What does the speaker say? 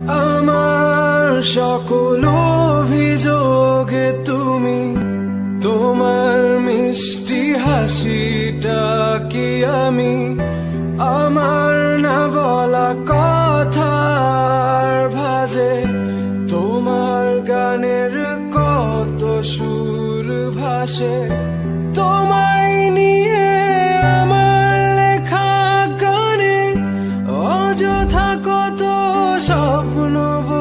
আমার সকল অভিযোগে তুমি, তোমার মিষ্টি হাসিটা কি আমি, আমার না বলা কথার ভাজে তোমার গানের কত সুর ভাসে। তোমায় নিয়ে আমার লেখা গানে অযথা কত স্বপ্ন